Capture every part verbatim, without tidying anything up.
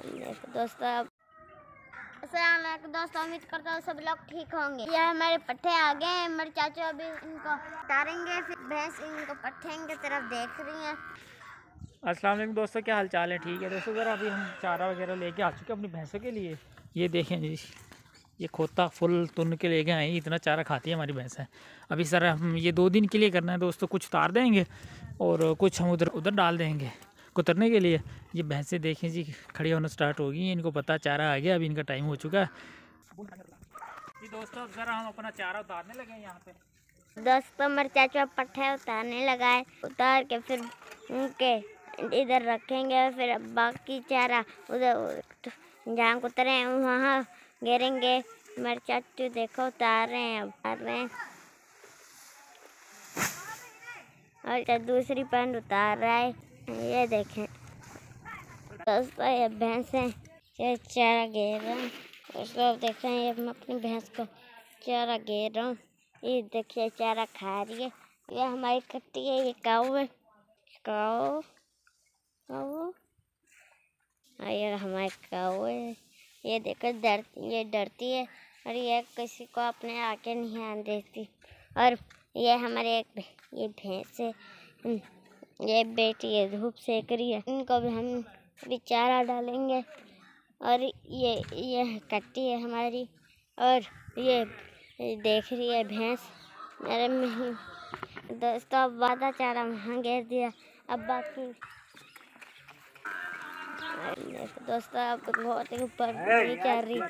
देखो दोस्तों, अस्सलाम वालेकुम दोस्तों, उम्मीद करता हूँ सब लोग ठीक होंगे। ये हमारे पट्ठे आ गए हैं, हमारे चाचू अभी इनको उतारेंगे, फिर भैंस इनको पट्ठे की तरफ देख रही हैं। अस्सलाम वालेकुम दोस्तों, क्या हाल चाल है? ठीक है दोस्तों, ज़रा अभी हम चारा वगैरह लेके आ चुके हैं अपनी भैंसों के लिए। ये देखें जी, ये खोता फुल तुन के लेके आए, इतना चारा खाती है हमारी भैंसें। अभी सर हम ये दो दिन के लिए करना है दोस्तों, कुछ उतार देंगे और कुछ हम उधर उधर डाल देंगे कुतरने के लिए। ये भैंसें देखें जी खड़ी होना स्टार्ट हो गई हैं, इनको पता चारा आ गया, अभी इनका टाइम हो चुका है जी। दोस्तों अब ज़रा हम अपना चारा उतारने लगे हैं यहाँ पे। दोस्तों हमारे चाचू अब पट्ठे उतारने लगा है, उतार के फिर उनके इधर रखेंगे, फिर बाकी चारा उधर जहाँ उतरे हैं वहाँ गिरेंगे। हमारे चाचू देखो उतार रहे हैं, अब उतार रहे हैं और दूसरी पैंट उतार रहा है। ये देखें दोस्तों, ये भैंसें ये चारा घेर रहे हैं। दोस्तों देखें, ये मैं अपनी भैंस को चारा घेर रहा हूँ। ये देखिए चारा खा रही है। ये हमारी कट्टी है, ये काऊ है, काऊ काऊ हाँ ये हमारी काऊ है। ये देखो डर ये डरती है और ये किसी को अपने आके नहीं आने देती। और ये हमारे एक ये भैंस है, ये बेटी है, धूप सेक रही है, इनको भी हम अभी चारा डालेंगे। और ये ये कट्टी है हमारी, और ये देख रही है भैंस मेरे में। दोस्तों अब आधा चारा वहाँ घेर दिया, अब बाकी देखो दोस्तों, अब बहुत ही ऊपर नहीं चढ़ रही।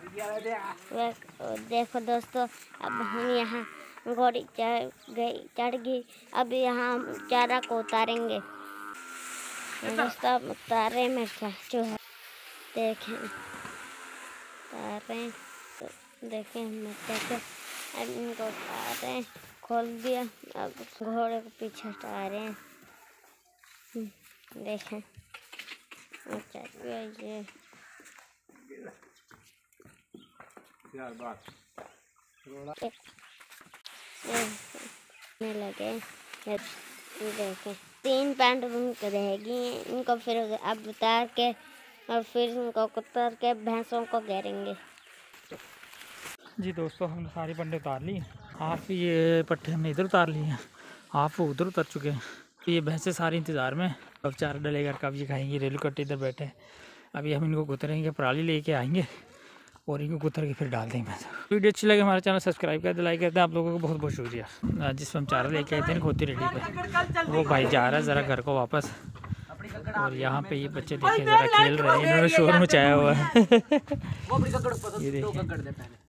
देखो दोस्तों, अब हम यहाँ घोड़ी चढ़ गई चढ़ गई अब यहाँ चारा को उतारेंगे। दोस्तों अब उतार रहे मेरे चाचू है, देखें उतार रहे हैं। तो देखें मेरे चाचू अब इनको उतार रहे हैं, खोल दिया, अब घोड़े को पीछे हटा रहे हैं। देखें चाचू ये में लगे। ये देखें तीन पैंट उनको रहेगी, इनको फिर अब उतार के और फिर उनको उतार के भैंसों को घेरेंगे। जी दोस्तों हमने सारी पंडे उतार ली, हाफ ये पट्टे हमने इधर उतार लिए हैं, हाफ वो उधर उतर चुके हैं। ये भैंसें सारी इंतज़ार में, अब चारा डलेगा कब ये खाएंगे। रेलू कट्टे इधर बैठे हैं, अभी हम इनको कुतरेंगे, पराली लेके आएंगे और इनको कुतर के फिर डाल देंगे। वीडियो अच्छी लगे हमारा चैनल सब्सक्राइब कर दे, लाइक करते हैं। आप लोगों को बहुत बहुत शुक्रिया। जिसमें हम चारा लेके आए थे खोती रेडी पे, वो भाई जा रहा है ज़रा घर को वापस। और यहाँ पे ये बच्चे देखें ज़रा खेल रहे हैं, इन्होंने शोर मचाया हुआ है। ये देखिए।